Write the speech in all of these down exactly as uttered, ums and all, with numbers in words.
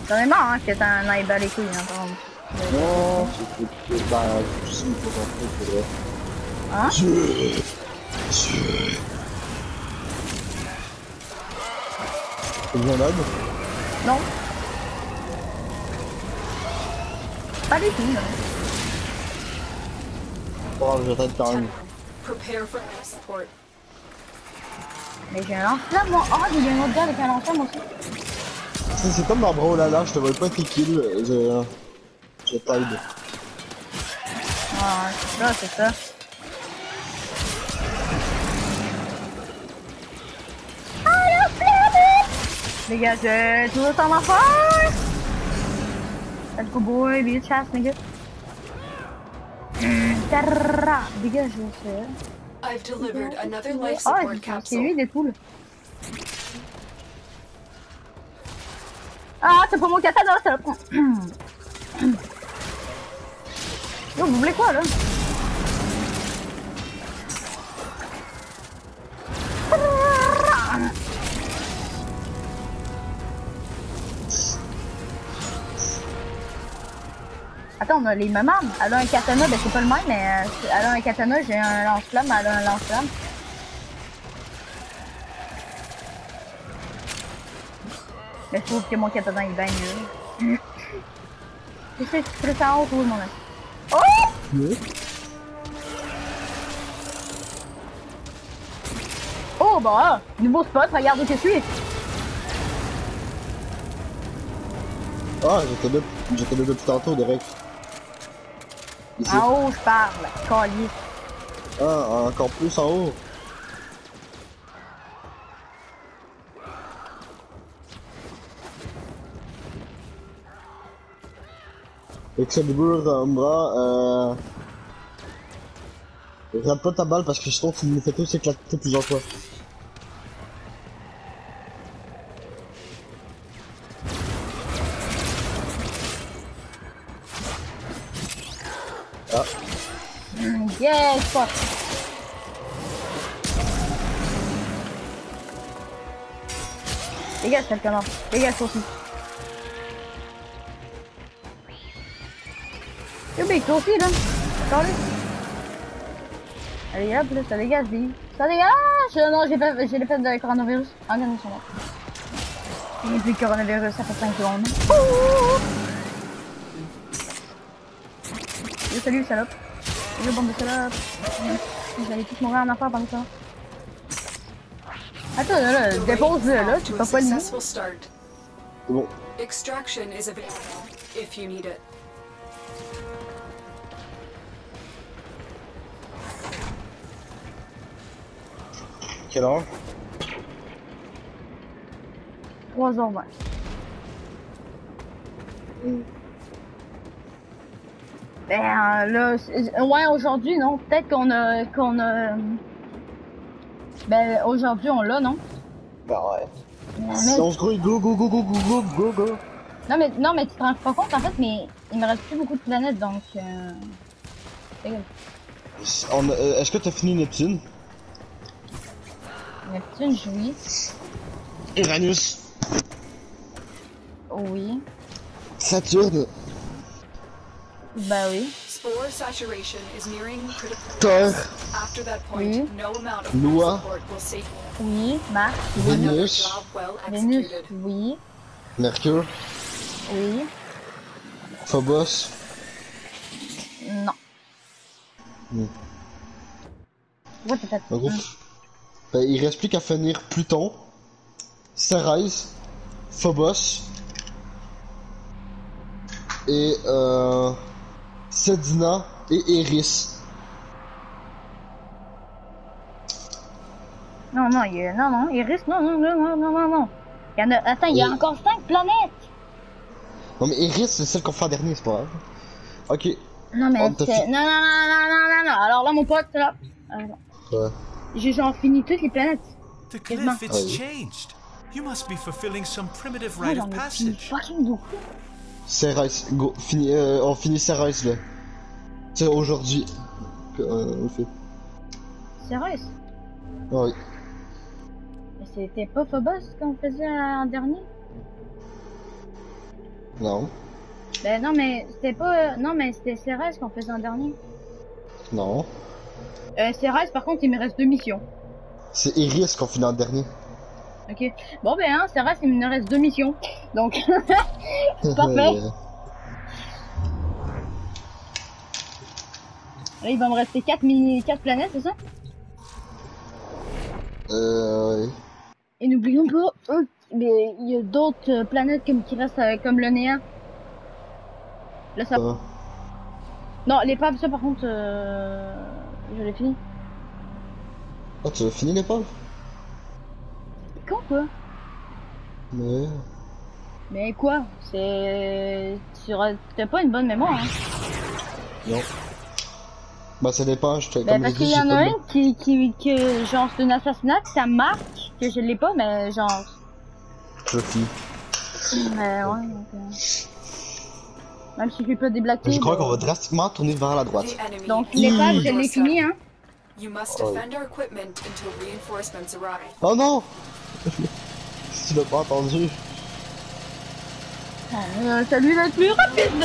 J'en ai marre hein, que t'en ailles bas les couilles hein, par exemple. Non, c'est bah, tu sais, il faut rentrer, il faudrait. Hein? Tuer! Tuer! T'as besoin d'aide? Non. Pas du tout, non. Oh, je vais t'aider quand même. Mais j'ai un lance-flamme moi. Oh, j'ai eu un autre gars avec un lance-flamme aussi. C'est comme dans Brawlhalla, je te vois pas tes kills, je... Je t'aide. Ah, c'est ça, c'est ça. Dégage, tout le temps d'enfer! Let's go boy, bitch ass nigga. Tarra! Dégage, c'est... I've delivered another life Ah, support c'est capsule. lui des poules. Ah, c'est pas mon katana, ça le prend. Yo, vous voulez quoi là? Attends, on a les mêmes armes. Elle a un katana, ben c'est pas le même, mais euh, elle a un katana, j'ai un lance-flamme, elle a un lance-flamme. Mais je trouve que mon katana il est bien mieux. Tu sais, tu peux le faire en haut, mon ami. Oh! Oui. Oh bah, nouveau spot, regarde où je suis. Ah, j'étais là, j'étais là depuis tantôt, direct. Ici. En haut, je parle, calice. Ah, encore plus en haut. Excalibur, Umbra, euh... regarde pas ta balle parce que je trouve qu'il nous fait tous éclater plusieurs fois. Ah. Mm, yes, fuck. Dégage, c'est le canard. Dégage, aussi. Yo, mais toi aussi, là. Attends-le. Allez, hop, là, ça dégage, lui. Ça dégage! Non, j'ai fait, j'ai fait de coronavirus. Ah, non, ils sont là. Il n'y a plus de coronavirus, ça fait cinq secondes. Oh! Yo, salut, salope. Yo, bande de salopes. Vous allez tous mourir en affaire pendant ça. Attends, là, là, dépose-le, là, tu peux pas le nier. C'est bon. Extraction is available if you need it. Quelle heure? trois heures vingt. Mm. Ben euh, là, ouais, aujourd'hui, non. Peut-être qu'on a, qu'on a... Ben, aujourd'hui, on l'a, non? Bah ouais. Mais... Si on se grouille, go, go, go, go, go, go, go, go. Non, mais, non, mais tu te rends pas compte, en fait, mais il me reste plus beaucoup de planètes, donc... Euh... On, euh, est-ce que t'as fini Neptune? Neptune, oui. Uranus. Oui. Saturne. Ben oui. Spore saturation is nearing critical. Terre. After that point, Oui. no amount of Loi. support will save Oui. Mars, oui. Vénus. job well Vénus, executed. oui. Mercure. Oui. Phobos. Non. Mm. Ouais, peut-être. En gros, ben, il reste plus qu'à finir Pluton, Cérès, Phobos et euh, Sedna et Eris. Non, non, il y a... non, non, Iris, non, non, non, non, non, non, non. Il y en a... Attends, il y a Oui. encore cinq planètes. Non mais Eris c'est celle qu'on fait en dernier, c'est pas grave. Ok. Non, mais Oh, t'as c'est... fi- Non, non, non, non, non, non, non. Alors là, mon pote, c'est là. Alors, Ouais. j'ai genre fini toutes les planètes. The Quasiment. glyph, it's changed. You must be fulfilling some primitive Moi, rite j'en of ai fini passage. fucking beaucoup. Cérès, go, fini, euh, on finit Cérès là. C'est aujourd'hui. que, Euh, on fait. Sérieux? Oui. Mais c'était pas Phobos qu'on faisait en dernier? Non. Ben non, mais c'était pas... euh, Non, mais c'était C R S qu'on faisait en dernier. Non. Euh, C R S, par contre, il me reste deux missions. C'est Iris qu'on finit en dernier. Ok. Bon, ben, hein, C R S, il me reste deux missions. Donc, c'est parfait. Là, il va me rester quatre mini... quatre planètes, c'est ça? Euh, ouais. Et n'oublions pas, euh, mais il y a d'autres euh, planètes comme, qui restent euh, comme le néant. Là, ça... Euh, Non, les paves, ça par contre, euh... je l'ai fini. Oh, tu as fini l'épave? Quand quoi? Mais... Mais quoi? C'est... Tu auras- T'as pas une bonne mémoire, hein? Non. Bah ça dépend, je te... Ben, comme parce j'ai qu'il dit, y j'ai en pas a de- un qui, qui, que, genre, c'est un assassinat, ça marque, que je l'ai pas, mais genre... Je finis. Mais ouais, donc, euh... Même si je l'ai pas débloqué... Je crois ben- qu'on va drastiquement tourner vers la droite. The enemy Donc, is les on paves, your je l'ai doorstep. fini, hein? You must Oh. defend our equipment until reinforcements arrive. Oh non. Si tu l'as pas entendu. Euh, ça lui va être plus rapide!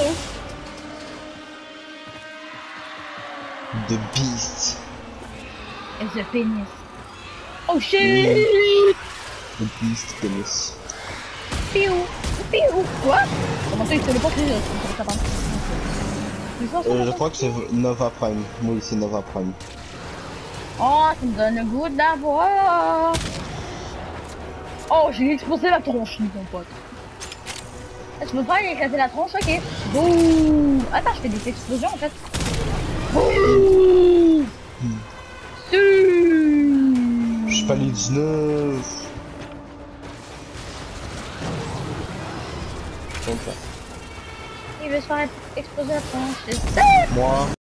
The Beast. Et the penis. Oh shit! The Beast Penis. Piou! Piou! Quoi? Comment ça, il se téléporte lui, ça parle. C'est ça, ça, Euh, je ça? crois que c'est Nova Prime. Oui, c'est Nova Prime. Oh, ça me donne le goût de l'avoir! Oh, j'ai explosé la tronche, lui, mon pote. Ah, tu veux pas aller éclater la tronche? Ok. Boum! Attends, je fais des explosions, en fait. Boum! Su- Je fallait dix-neuf. Il veut se faire exploser la tronche. Moi.